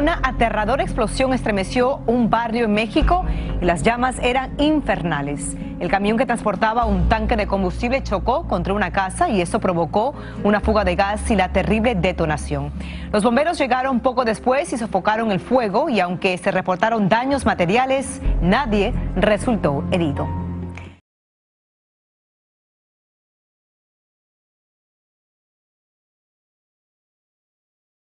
Una aterradora explosión estremeció un barrio en México y las llamas eran infernales. El camión que transportaba un tanque de combustible chocó contra una casa y eso provocó una fuga de gas y la terrible detonación. Los bomberos llegaron poco después y sofocaron el fuego y aunque se reportaron daños materiales, nadie resultó herido.